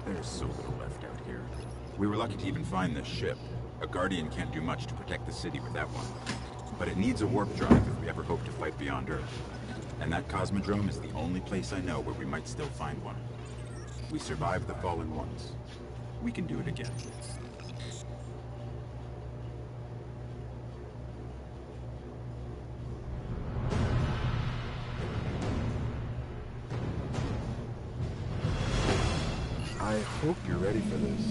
There's so little left out here. We were lucky to even find this ship. A Guardian can't do much to protect the city with that one. But it needs a warp drive if we ever hope to fight beyond Earth. And that Cosmodrome is the only place I know where we might still find one. We survived the Fallen once. We can do it again. I hope you're ready for this.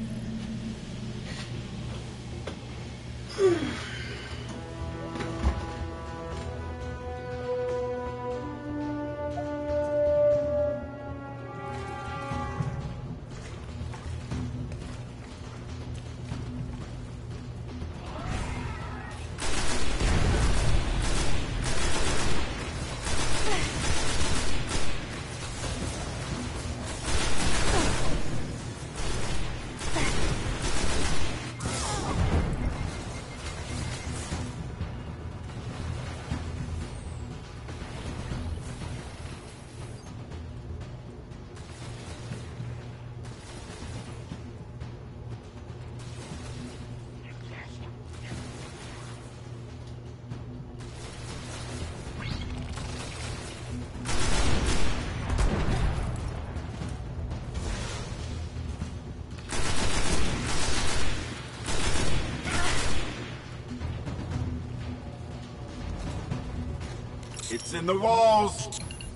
It's in the walls!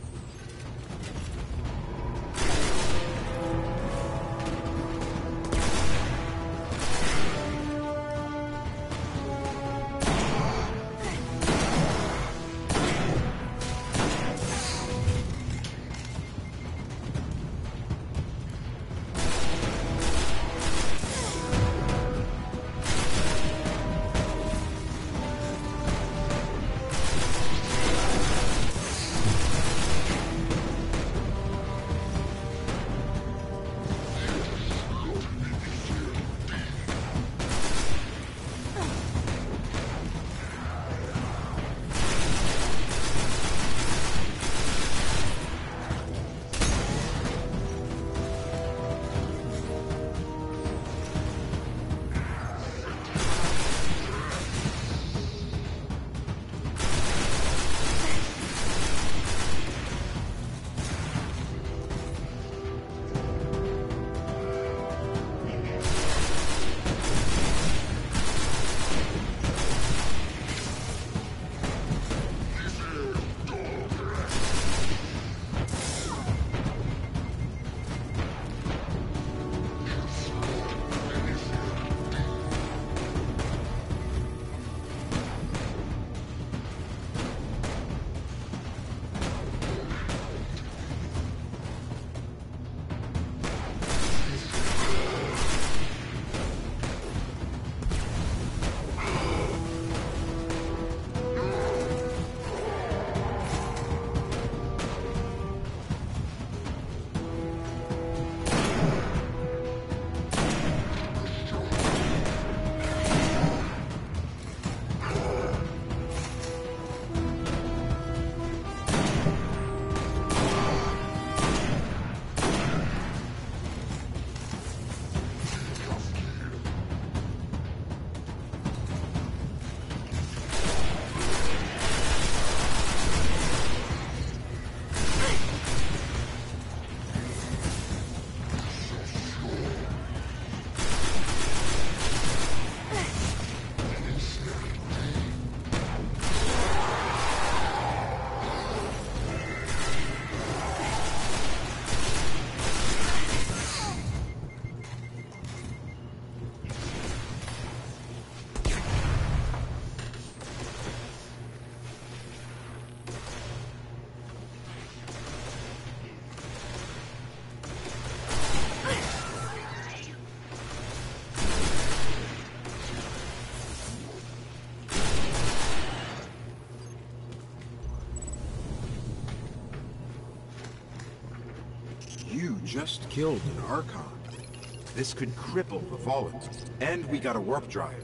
You just killed an Archon. This could cripple the Fallen. And we got a warp drive.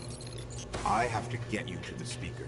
I have to get you to the speaker.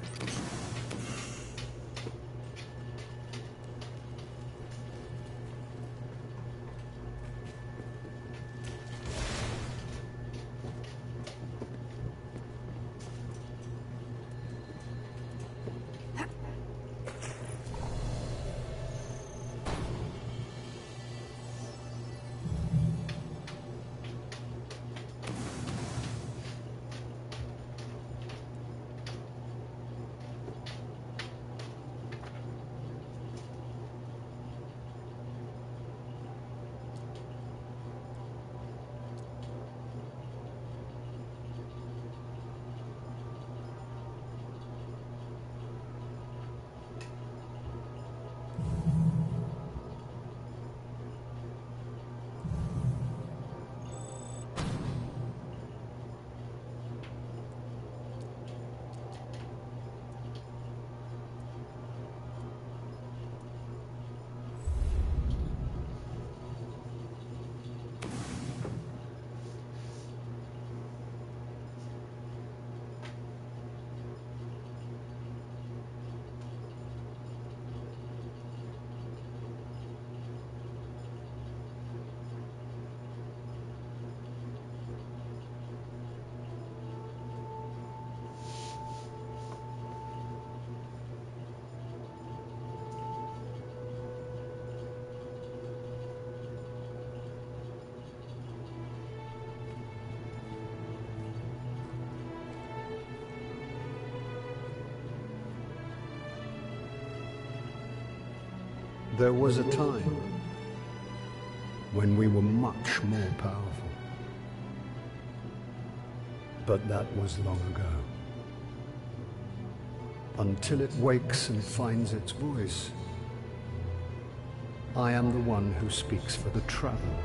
There was a time when we were much more powerful. But that was long ago. Until it wakes and finds its voice, I am the one who speaks for the Traveler.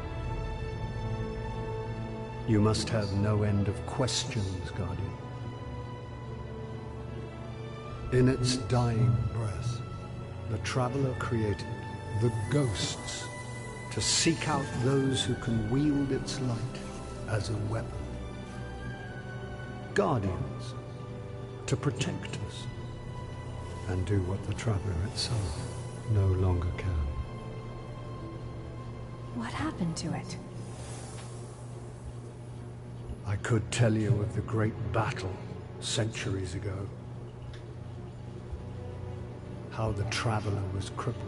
You must have no end of questions, Guardian. In its dying breath, the Traveler created the Ghosts to seek out those who can wield its light as a weapon. Guardians to protect us and do what the Traveler itself no longer can. What happened to it? I could tell you of the great battle centuries ago. How the Traveler was crippled.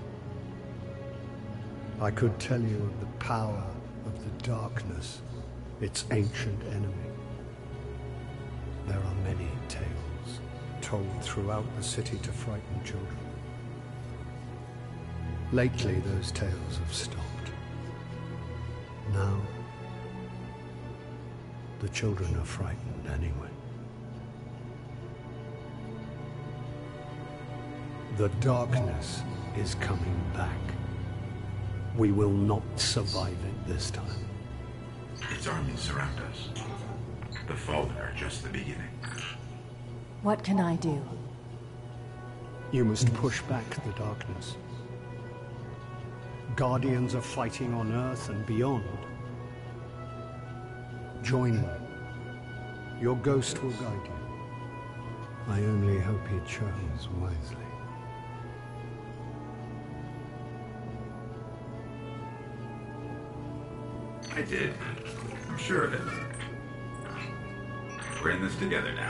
I could tell you of the power of the darkness, its ancient enemy. There are many tales told throughout the city to frighten children. Lately, those tales have stopped. Now, the children are frightened anyway. The darkness is coming back. We will not survive it this time. Its armies surround us. The Fallen are just the beginning. What can I do? You must push back the darkness. Guardians are fighting on Earth and beyond. Join them. Your ghost will guide you. I only hope he chose wisely. I did. I'm sure of it. We're in this together now.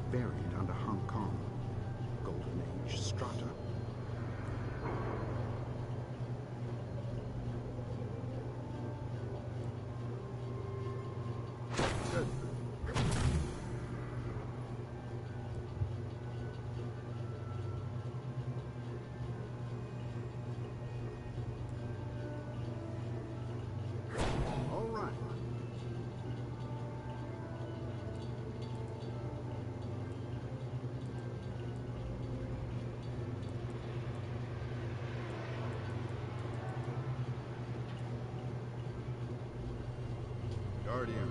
buried under Hong Kong. Golden Age strata. Good. All right. Guardian.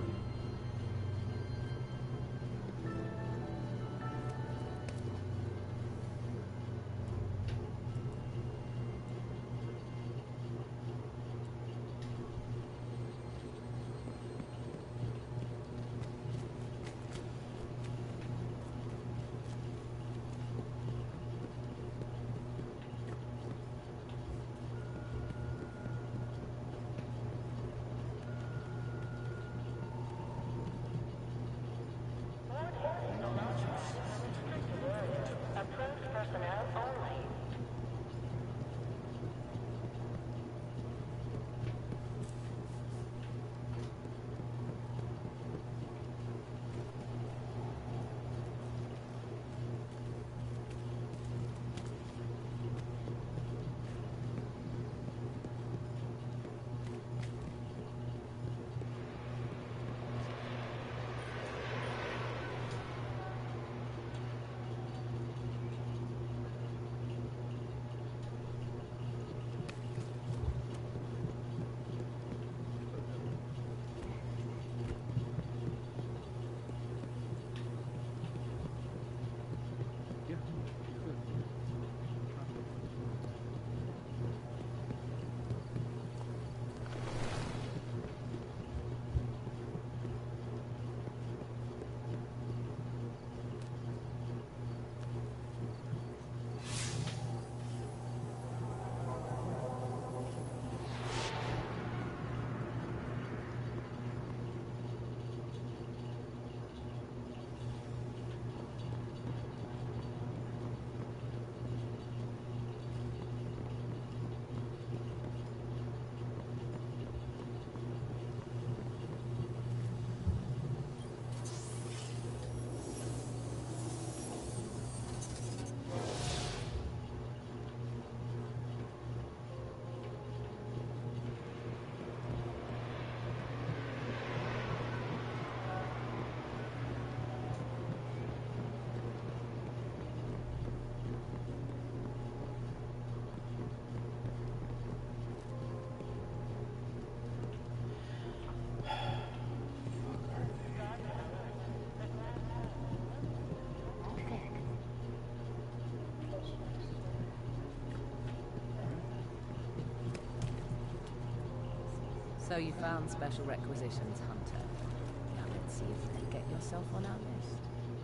So you found special requisitions, Hunter. Now let's see if you can get yourself on our list.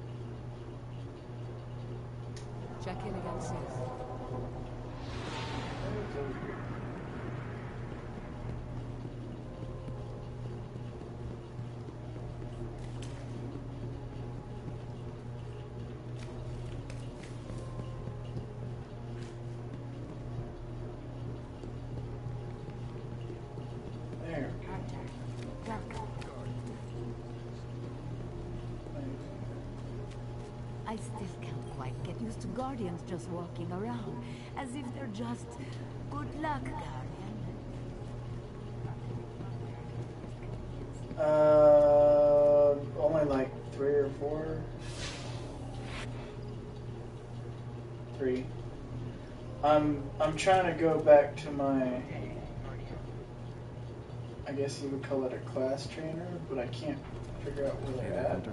Check in again soon. I still can't quite get used to Guardians just walking around, as if they're just good luck, Guardian. Only like 3 or 4. 3. I'm trying to go back to my, I guess you would call it a class trainer, but I can't figure out where they're at.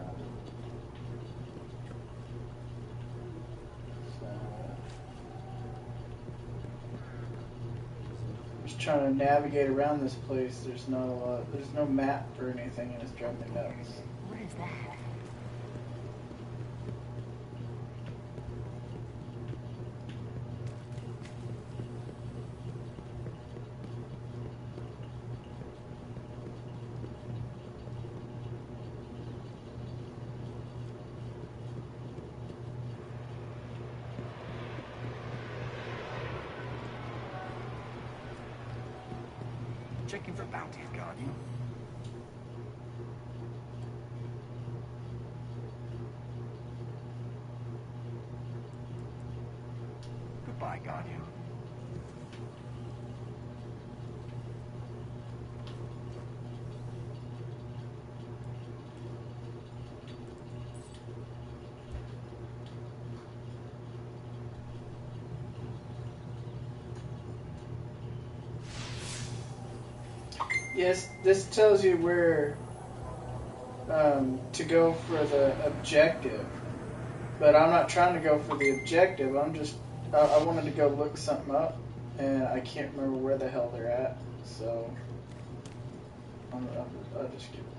Trying to navigate around this place. There's not a lot. There's no map or anything, and it's driving me nuts. What is that? checking for bounties, Guardian. Goodbye, Guardian. Yes, this tells you where to go for the objective. But I'm not trying to go for the objective. I wanted to go look something up, and I can't remember where the hell they're at. So I'll just give it.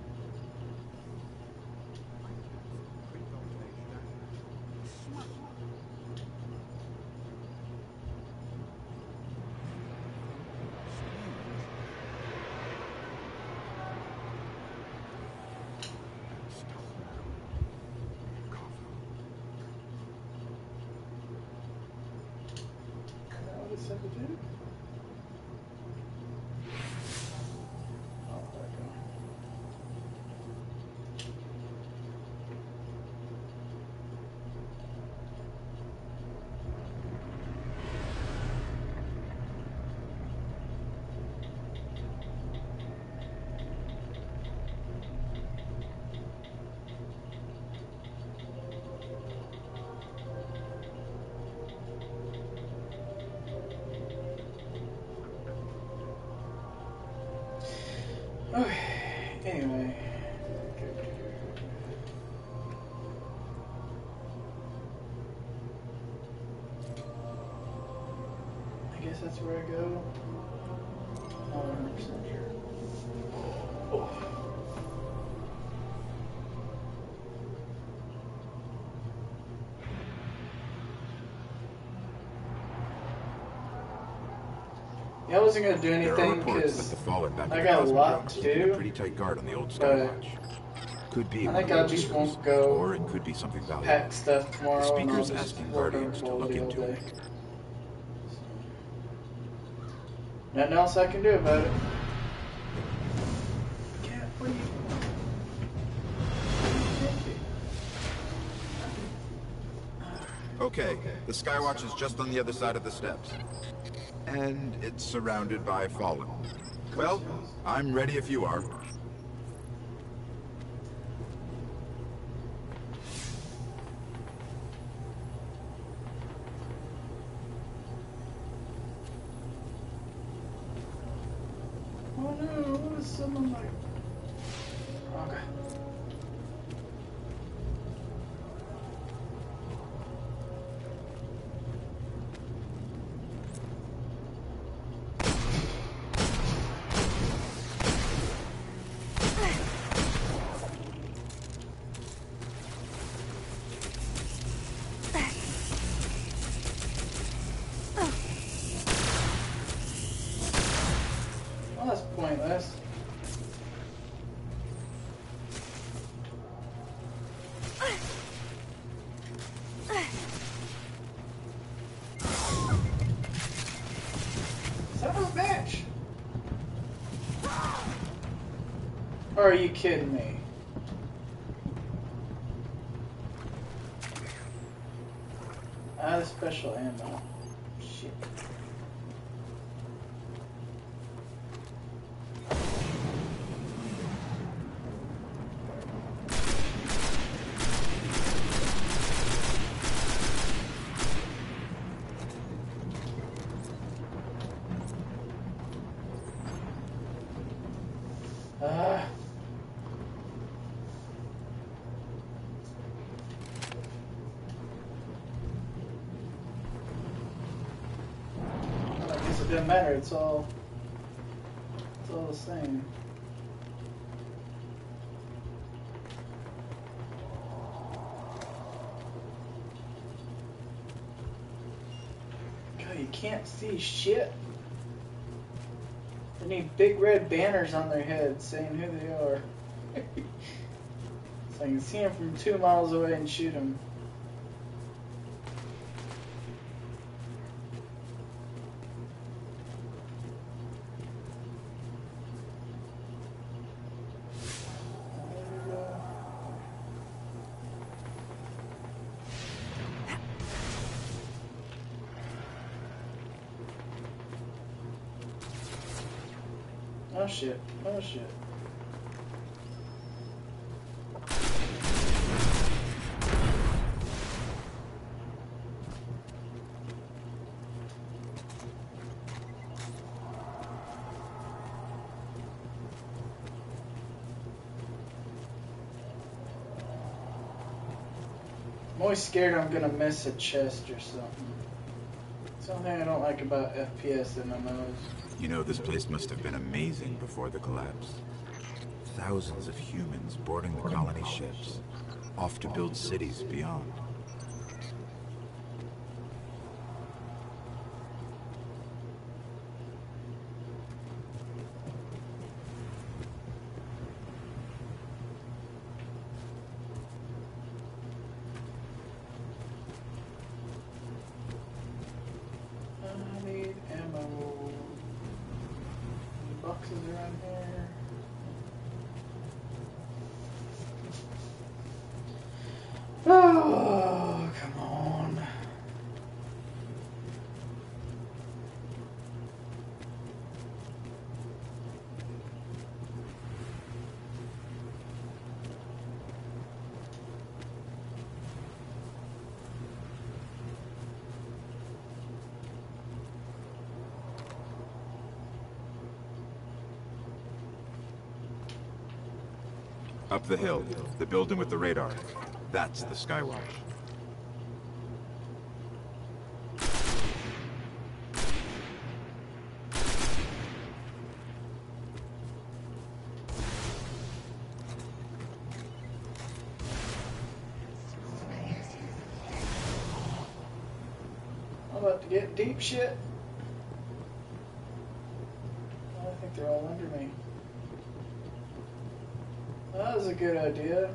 Okay, anyway. I guess that's where I go. Not 100% sure. Oh. Yeah, I wasn't gonna do anything because I got a lot to do. Pretty tight guard on the old But Skywatch. Could be. I think I just won't go. Or it could be something valuable. Pack stuff tomorrow. The speaker's and I'll just asking work on Guardians to look quality all into day. it. Nothing else I can do about it. Cat, what are you? Okay, the Skywatch is just on the other side of the steps. And it's surrounded by Fallen. Well, I'm ready if you are. Oh no, what is someone like? Okay. Well, that's pointless. Son of a bitch! Or are you kidding me? Out of special ammo. Shit. I guess it doesn't matter. It's all the same. God, you can't see shit. They need big red banners on their heads saying who they are. So I can see them from 2 miles away and shoot them. Oh shit. Oh shit. I'm always scared I'm gonna miss a chest or something. Something I don't like about FPS MMOs. You know, this place must have been amazing before the collapse. Thousands of humans boarding the colony ships, off to build cities beyond. I need ammo. Any boxes around here? Oh, come on. Up the hill, the building with the radar. That's the Skywatch. I'm about to get deep shit. I think they're all under me. That was a good idea.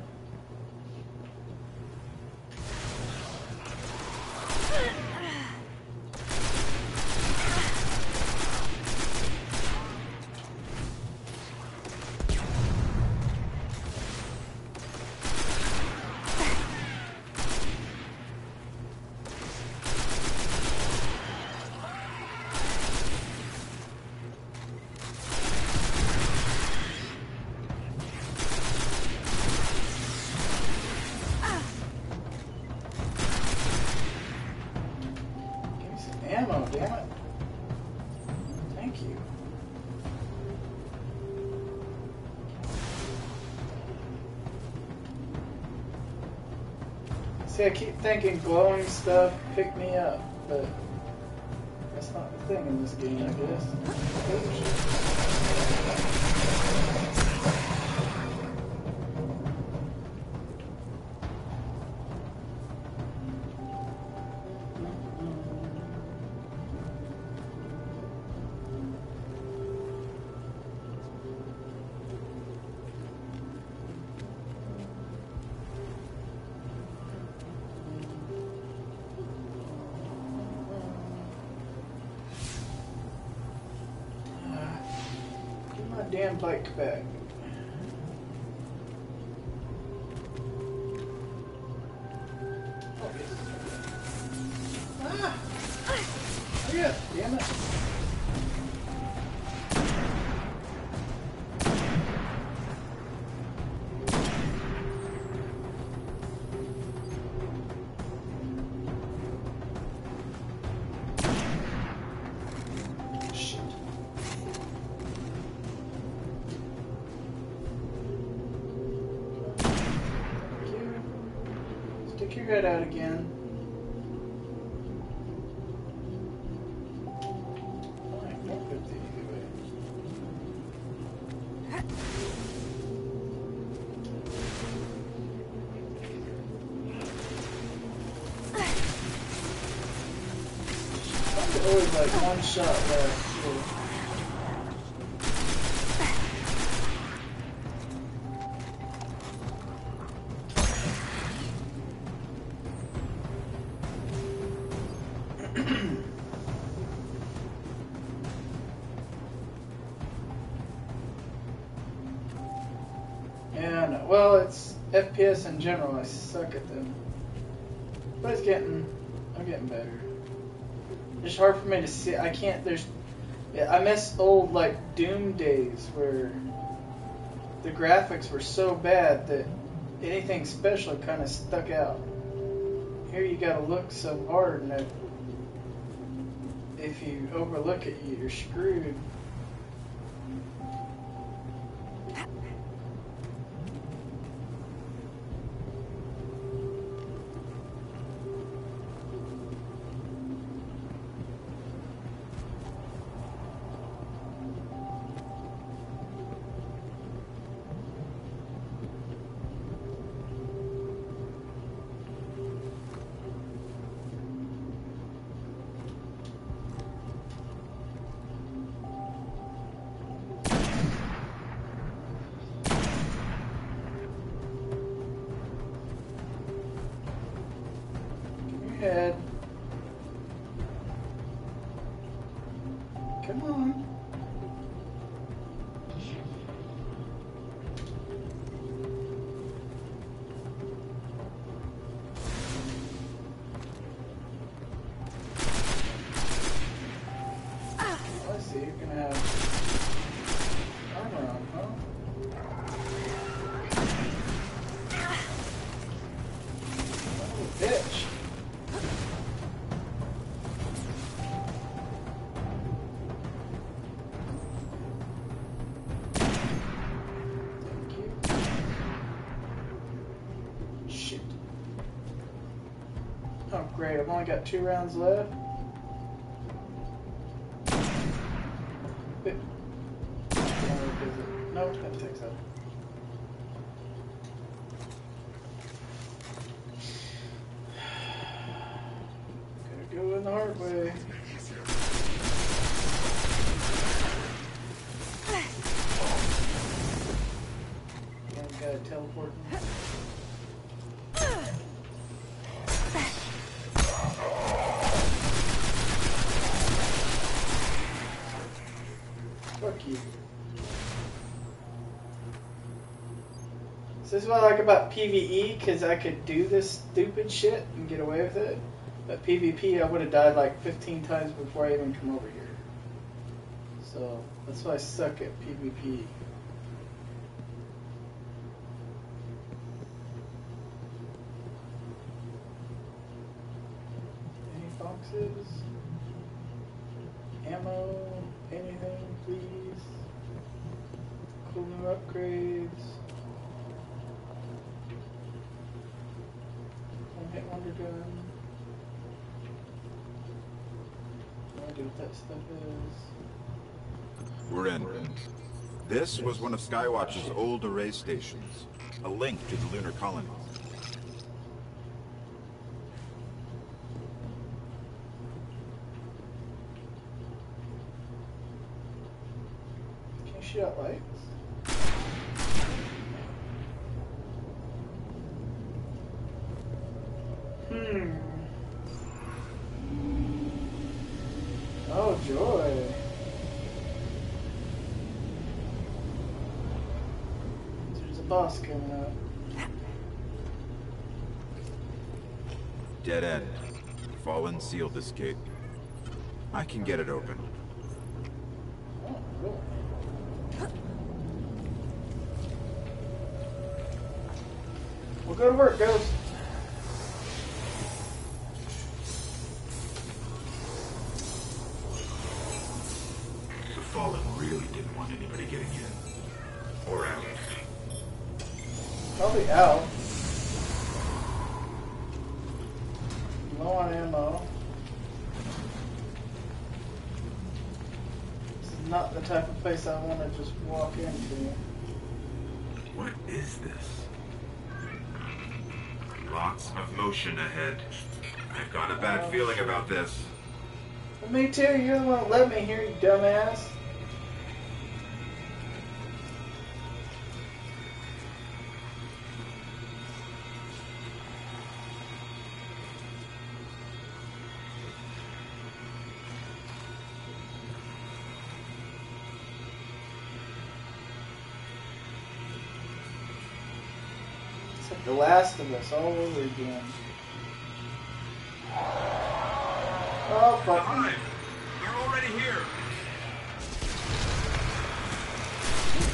Give me some ammo, damn it. Thank you. See, I keep thinking glowing stuff pick me up, but that's not the thing in this game, I guess. Oh, shit. Get my damn bike back. Oh, yes. Ah! Oh, yeah, damn it. Shit. Thank you. Stick your head out again. Fine, more good thing anyway. I'm always like one shot left. Too. Yeah, no. Well, it's FPS in general. I suck at them, but I'm getting better. It's hard for me to see. I can't. There's Yeah, I miss old like Doom days where the graphics were so bad that anything special kind of stuck out. Here you gotta look so hard, and if you overlook it, you're screwed. Head. Come on. I see, you're gonna have armor on, huh? Oh, bitch. Oh great, I've only got 2 rounds left. No, that takes that. Gotta go in the hard way. Again, gotta teleport. Fuck you. So this is what I like about PvE, because I could do this stupid shit and get away with it. But PvP, I would have died like 15 times before I even come over here. So that's why I suck at PvP. Any boxes? Ammo? Anything, please? Cool new upgrades. One-hit wonder gun. I wonder what that stuff is. We're in. This was one of Skywatch's old array stations, a link to the lunar colony. Can you shoot out lights? Oh, joy. There's a boss coming up. Dead end. Fallen sealed this gate. I can get it open. Oh, really? Well, go to work, Ghost. The Fallen really didn't want anybody getting in. Or out. Probably out. Low on ammo. This is not the type of place I want to just walk into. What is this? Lots of motion ahead. I've got a bad feeling about this. Well, me too. You're the one that let me here, you dumbass. It's like The Last of Us all over again. Oh, fuck me. They're already here.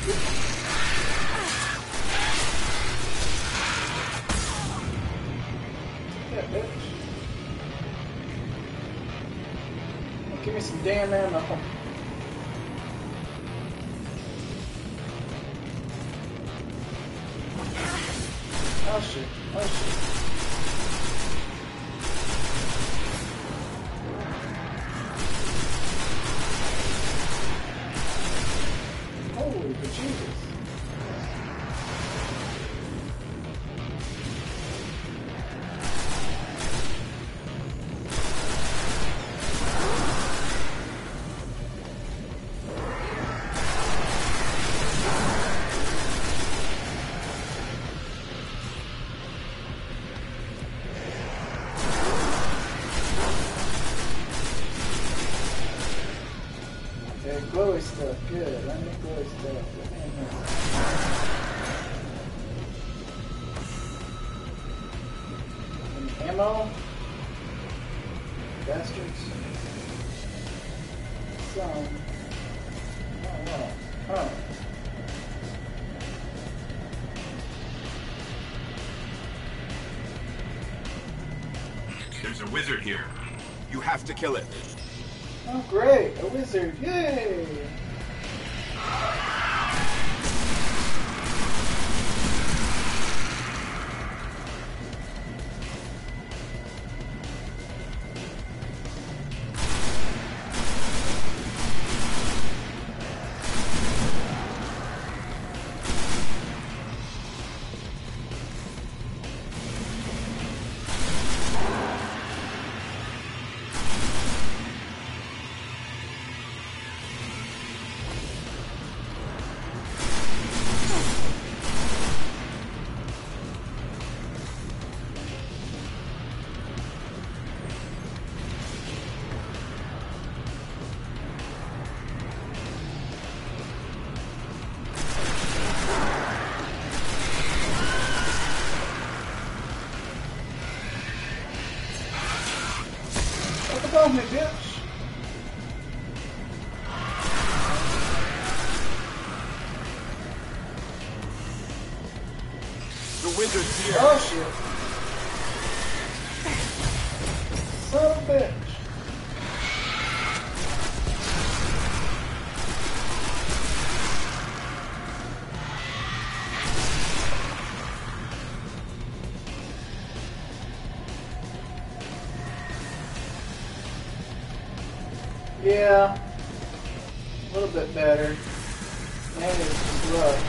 Yeah, bitch. Give me some damn ammo. Oh shit. Oh shit. Holy bejesus. Okay, glowy stuff, good. I need glowy stuff. Let me in here. Any ammo? Bastards. Some. Oh, wow. Huh. There's a wizard here. You have to kill it. Oh, great! A wizard! Yay! What above me, bitch? The wizard's here. Oh shit. Son of a bitch. Yeah, a little bit better. Man, it's just rough.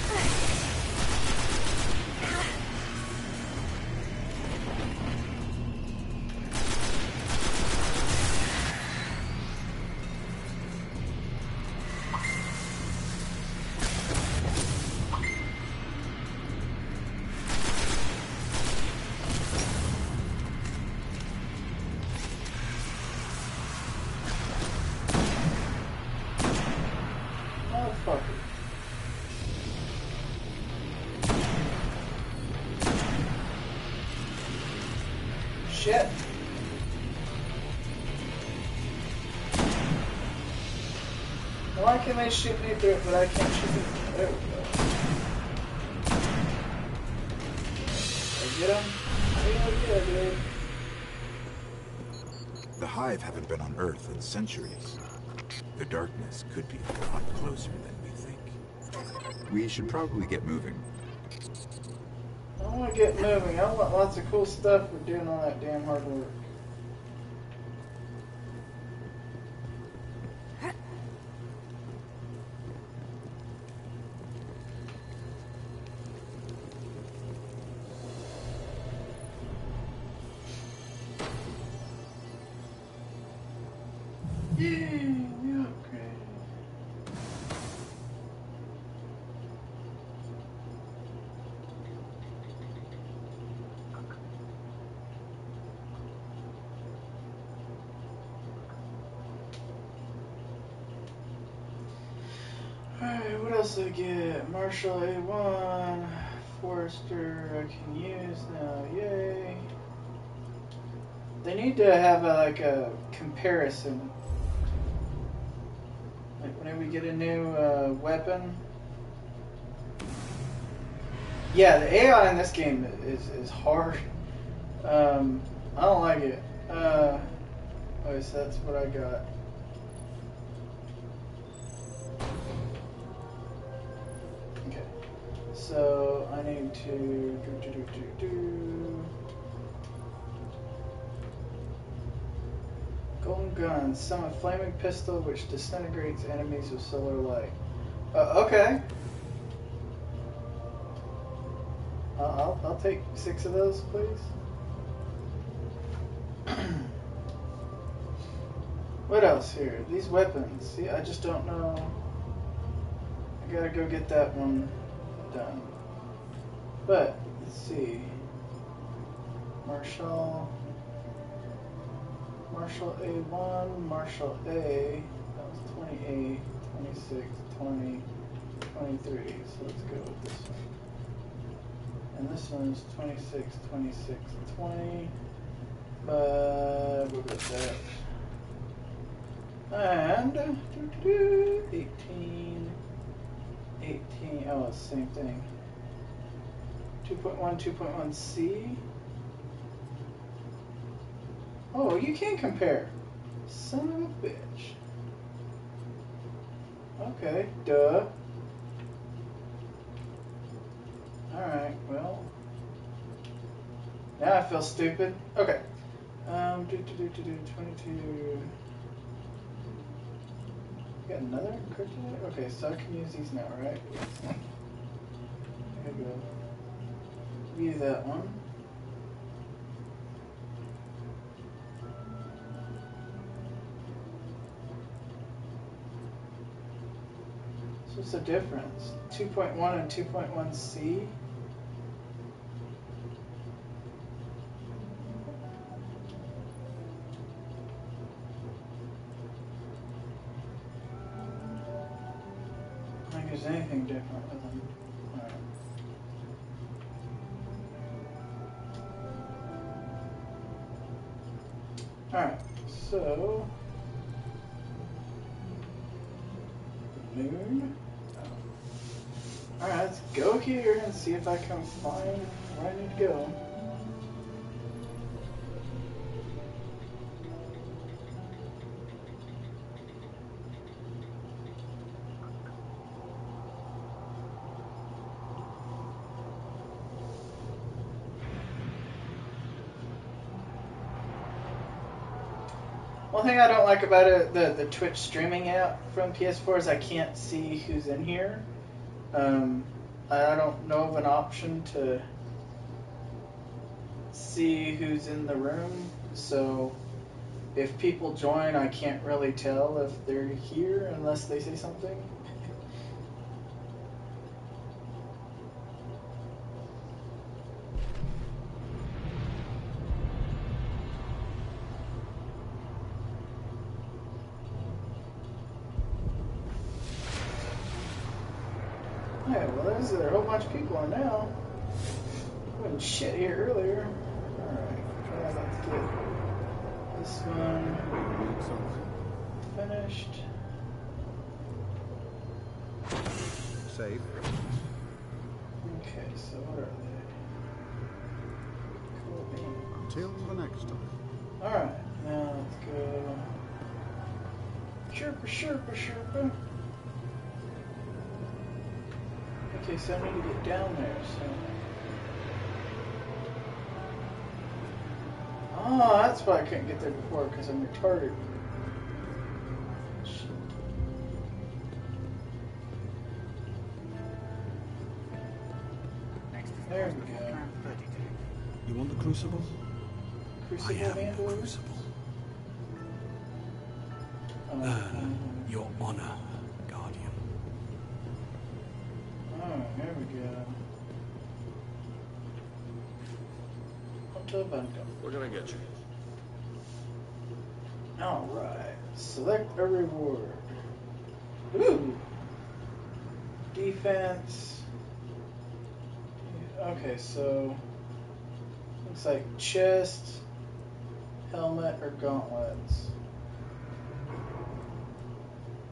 Motherfucker. Shit. Why can they shoot me through it, but I can't shoot them? There we go. I get him? Yeah, dude. The Hive haven't been on Earth in centuries. The darkness could be a lot closer than we think. We should probably get moving. I want to get moving. I want lots of cool stuff for doing all that damn hard work. Yay, we upgraded. Alright, what else do I get? Marshall A1, Forester I can use now, yay. They need to have a comparison. Like whenever we get a new weapon, Yeah, the AI in this game is hard. I don't like it. Okay, so that's what I got. Okay, so I need to do. Golden gun, summon flaming pistol which disintegrates enemies with solar light. Okay. I'll take 6 of those, please. What else here? These weapons. See, I just don't know. I gotta go get that one done. But, let's see. Marshall A1, Marshall A. That was 28, 26, 20, 23. So let's go with this one. And this one's 26, 26, 20. We'll go with that. And 18, 18. Oh, it's the same thing. 2.1, 2.1C. Oh, you can compare. Son of a bitch. Okay, duh. Alright, well. Now I feel stupid. Okay. 22. Got another kryptonite? Okay, so I can use these now, right? There we go. View that one. So what's the difference? 2.1 and 2.1C? I don't think there's anything different with them. Alright, so noon. Oh. Alright, let's go here and see if I can find where I need to go. One thing I don't like about it, the Twitch streaming app from PS4 is I can't see who's in here. I don't know of an option to see who's in the room, so if people join, I can't really tell if they're here unless they say something. Yeah, well, there's a whole bunch of people on now. Wasn't shit here earlier. Alright, try not to get this one finished. Save. Okay, so what are they? Cool beans. Until the next time. Alright, now let's go. Sherpa, Sherpa, Sherpa. Okay, so I need to get down there, so. Oh, that's why I couldn't get there before, because I'm retarded. Shit. There we go. You want the crucible? Crucible handle? Crucible. Your honor, Guardian. Oh, there we go. Until Bunkum. What can I get you? Alright. Select a reward. Ooh! Defense. Okay, so looks like chest, helmet, or gauntlets.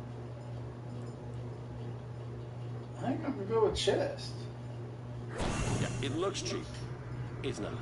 I think I'm gonna go with chest. It looks cheap. It's not.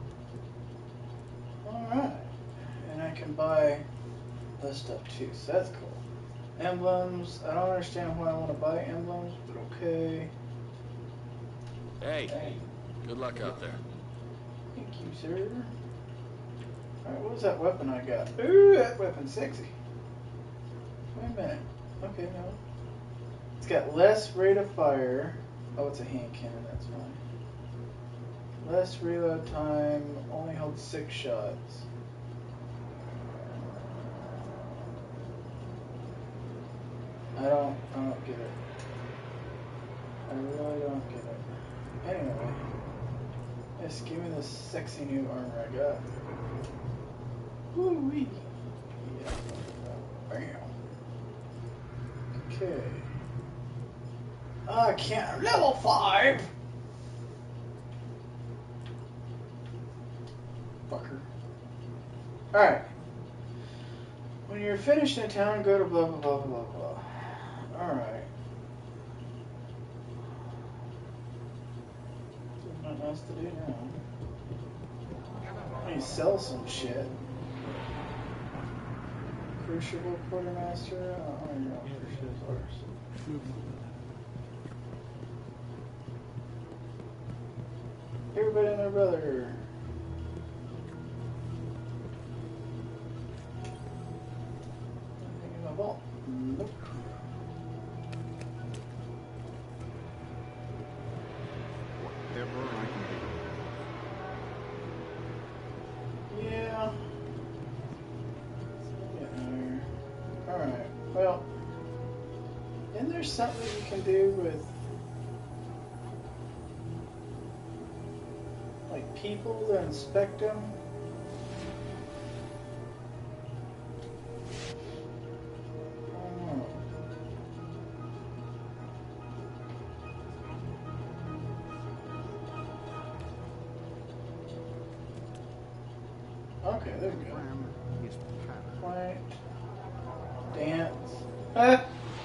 Alright. And I can buy this stuff too, so that's cool. Emblems. I don't understand why I want to buy emblems, but okay. Hey, good luck out there. Thank you, sir. Alright, what was that weapon I got? Ooh, that weapon's sexy. Wait a minute. Okay, no. It's got less rate of fire. Oh, it's a hand cannon, that's fine. Less reload time, only holds 6 shots. I don't get it. I really don't get it. Anyway. Just give me this sexy new armor I got. Woo-wee. Yeah. Bam. Okay. I can't. Level 5! Fucker. Alright. When you're finished in a town, go to blah blah blah blah blah. Alright. There's nothing else to do now. I need to sell some shit. Crucible Quartermaster? I don't know what Crucibles are. Everybody and their brother. Anything in my vault? Nope. Whatever I can do. Yeah. Alright, well, isn't there something you can do with, like, people to inspect them? I don't know. Okay, there we go. Plant. Dance. Ah.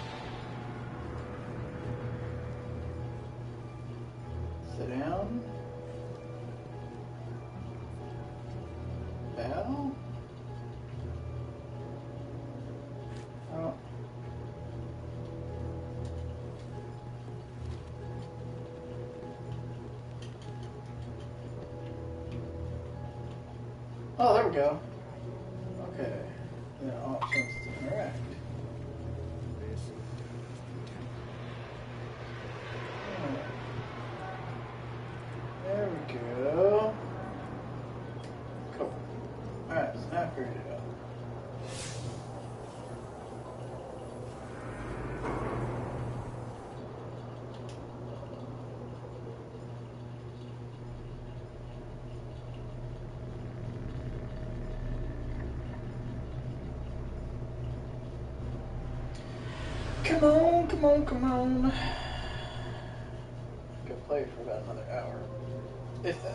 Sit down. Bow. Oh. Oh, there we go. Okay. Then options to interact. There we go. Cool. Alright, so now I figured it out. Come on, come on, come on. Go play for about another hour. If that.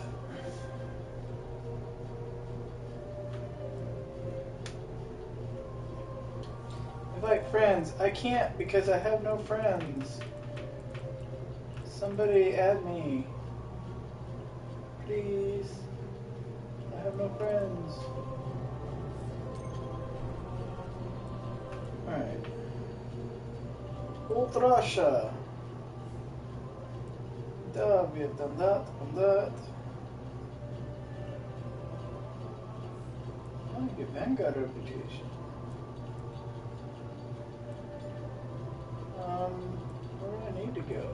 Invite friends. I can't because I have no friends. Somebody add me. Please. I have no friends. Alright. Ultrasha. Da, we have done that and that. Oh, you get Vanguard reputation. Where do I need to go?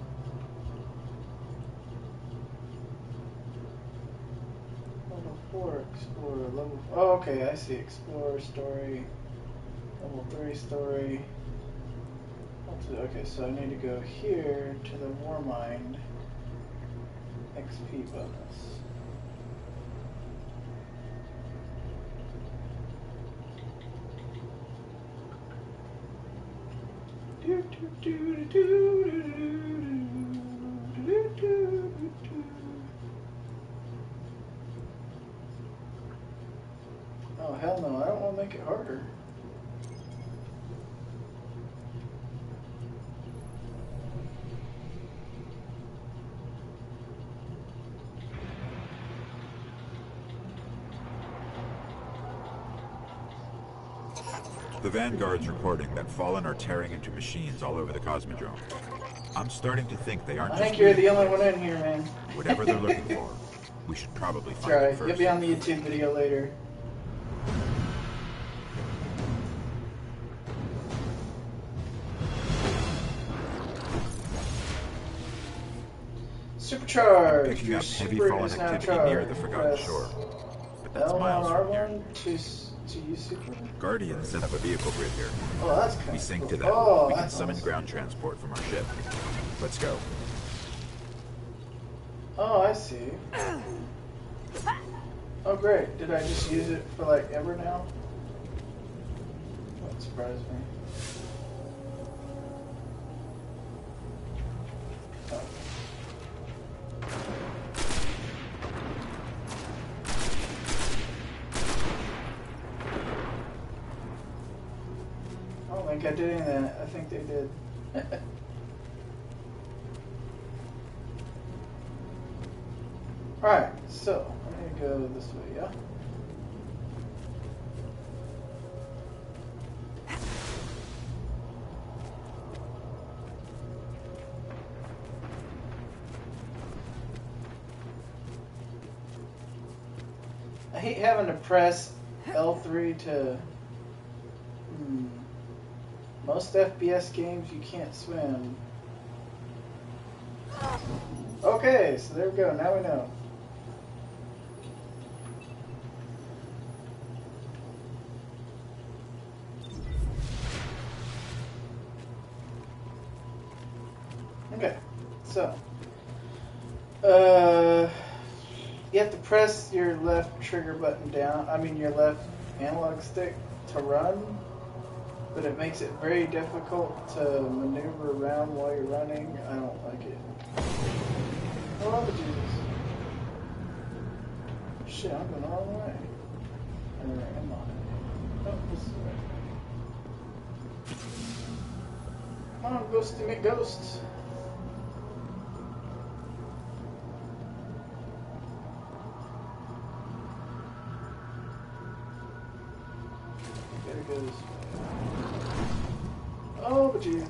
Level 4 Explorer. Level 4. Oh, okay, I see. Explorer story. Level 3 story. Okay, so I need to go here to the Warmind XP bonus. Oh, hell no, I don't want to make it harder. The Vanguard's reporting that Fallen are tearing into machines all over the Cosmodrome. I'm starting to think they aren't I just think you're the looting. only one in here, man. Whatever they're looking for, we should probably That's find it right. first. You'll be on the YouTube video later. Supercharge. Picking Your up heavy super Fallen is now activity near charged. the Forgotten Press Shore. But that's L1 miles from here. R1 to use super. Guardians set up a vehicle grid here. Oh, that's kind We of sync cool. to that. Oh, We can that's summon awesome. ground transport from our ship. Let's go. Oh, I see. Oh, great. Did I just use it for like ever now? That surprised me. Oh. I don't think I did any of that. I think they did. Alright, so I'm gonna go this way, yeah? I hate having to press L3 to... Most FPS games you can't swim. Okay, so there we go, now we know. Okay, so you have to press your left trigger button down, your left analog stick to run, but it makes it very difficult to maneuver around while you're running. I don't like it. Oh, Jesus. Shit, I'm going the wrong way. Or am I? Oh, this is right. Come on, Ghosty McGhost. Gotta go this way. Oh, but Jesus.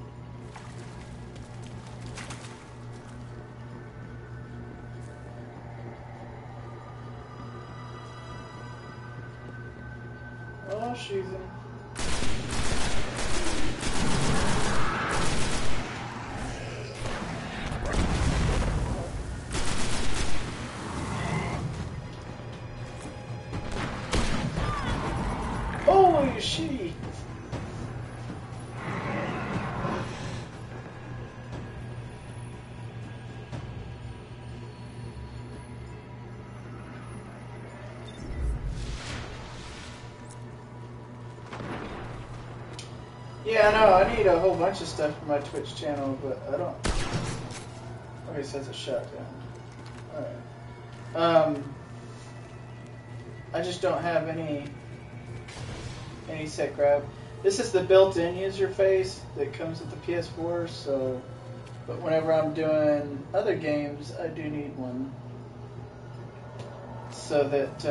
Oh, she's in. Holy shit! Yeah, I know, I need a whole bunch of stuff for my Twitch channel, but I don't... Okay, so it's a shotgun. Alright. I just don't have any set grab. This is the built-in user face that comes with the PS4, so... But whenever I'm doing other games, I do need one. So that,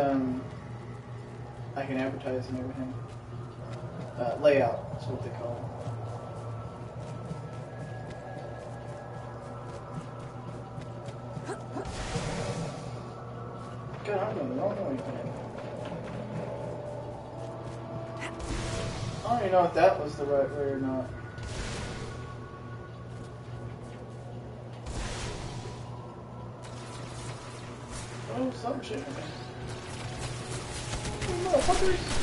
I can advertise and everything. Layout, that's what they call it. God, I'm going the wrong way. I don't even know if that was the right way or not. Oh, some shit. Oh, motherfuckers.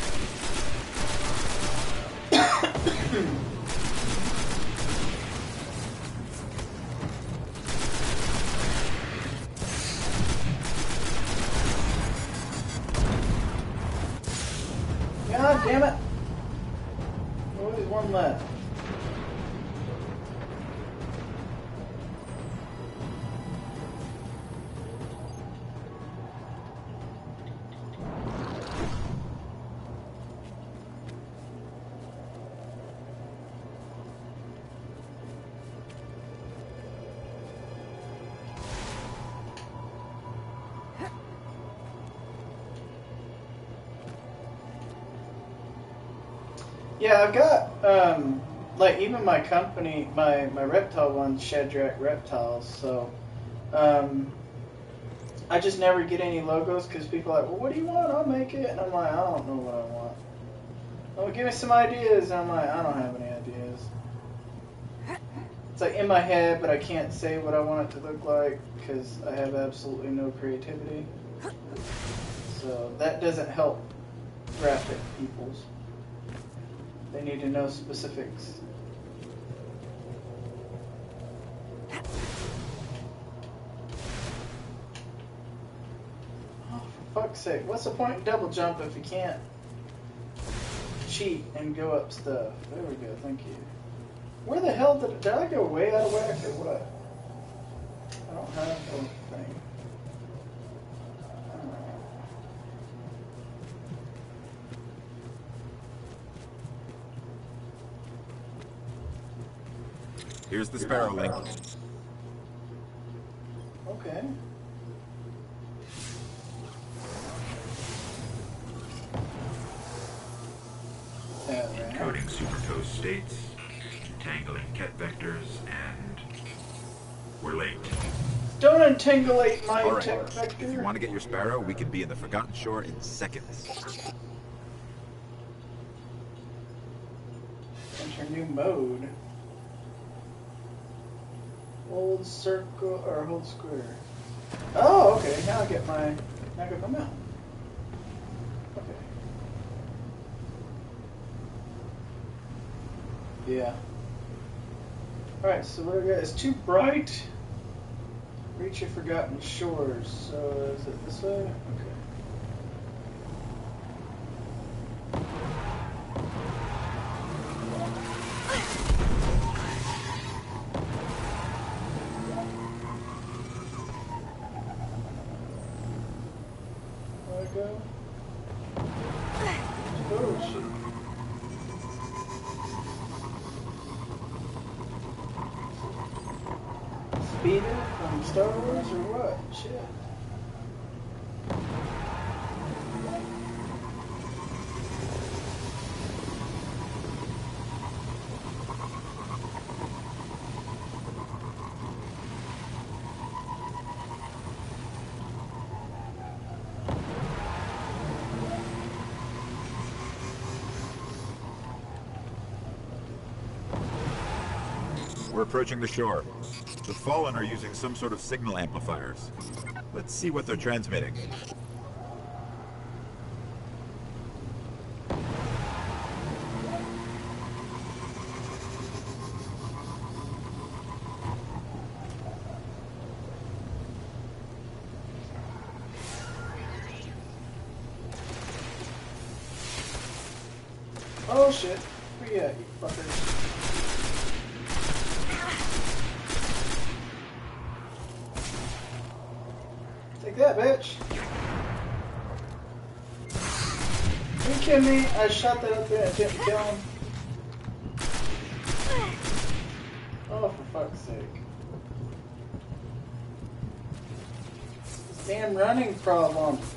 God damn it! Oh, there's one left. Yeah, I've got, like, even my company, my reptile one's Shadrach Reptiles, so, I just never get any logos because people are like, well, what do you want? I'll make it. And I'm like, I don't know what I want. Oh, give me some ideas. And I'm like, I don't have any ideas. It's like in my head, but I can't say what I want it to look like because I have absolutely no creativity. So that doesn't help graphic peoples. They need to know specifics. Oh, for fuck's sake. What's the point in double jump if you can't cheat and go up stuff? There we go, thank you. Where the hell did I go way out of whack or what? I don't have anything. Here's the Sparrow link. Okay. Encoding supercode states, entangling ket vectors, and we're late. Don't entangulate my All right. tech vector. If you want to get your Sparrow, we can be in the Forgotten Shore in seconds. Enter new mode. Hold circle or hold square. Oh, okay. Now I get my mount. Okay. Yeah. Alright, so what I got is too bright. Reach your forgotten shores. So is it this way? Okay. Go. Oh shit. Speeder from Star Wars or what? Shit. We're approaching the shore. The Fallen are using some sort of signal amplifiers. Let's see what they're transmitting. Oh shit. Where you at, you fuckers? Take that, bitch. Are you kidding me? I shot that up there and didn't kill him. Oh, for fuck's sake. This damn running problem.